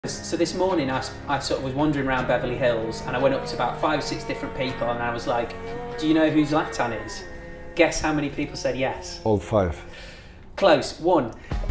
So this morning I sort of was wandering around Beverly Hills and I went up to about 5 or 6 different people and I was like, do you know who Zlatan is? Guess how many people said yes? All 5. Close, 1.